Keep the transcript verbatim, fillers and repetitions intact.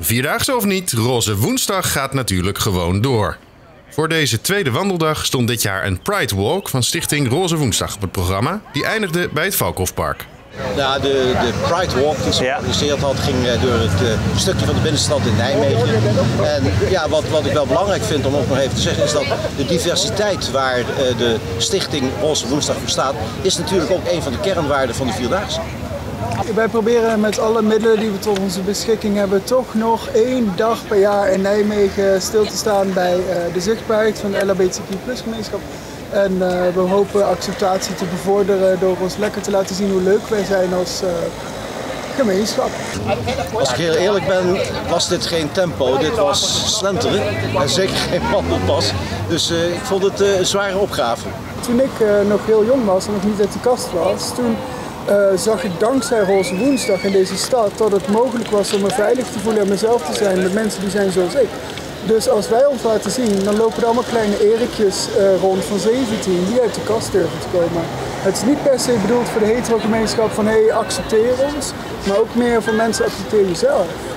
Vierdaagse of niet, Roze Woensdag gaat natuurlijk gewoon door. Voor deze tweede wandeldag stond dit jaar een Pride Walk van stichting Roze Woensdag op het programma. Die eindigde bij het Valkhofpark. Ja, de, de Pride Walk die ze georganiseerd had, ging door het uh, stukje van de binnenstad in Nijmegen. En ja, wat, wat ik wel belangrijk vind om ook nog even te zeggen, is dat de diversiteit waar uh, de stichting Roze Woensdag voor staat, is natuurlijk ook een van de kernwaarden van de Vierdaagse. Wij proberen met alle middelen die we tot onze beschikking hebben toch nog één dag per jaar in Nijmegen stil te staan bij uh, de zichtbaarheid van de L H B T Q plus gemeenschap. En uh, we hopen acceptatie te bevorderen door ons lekker te laten zien hoe leuk wij zijn als uh, gemeenschap. Als ik heel eerlijk ben, was dit geen tempo, dit was slenteren en zeker geen wandelpas. Dus uh, ik vond het uh, een zware opgave. Toen ik uh, nog heel jong was en nog niet uit de kast was, toen uh, zag ik dankzij Roze Woensdag in deze stad dat het mogelijk was om me veilig te voelen en mezelf te zijn met mensen die zijn zoals ik. Dus als wij ons laten zien, dan lopen er allemaal kleine Erikjes uh, rond van zeventien die uit de kast durven te komen. Het is niet per se bedoeld voor de hetero gemeenschap van hé, hey, accepteer ons, maar ook meer voor mensen accepteer jezelf.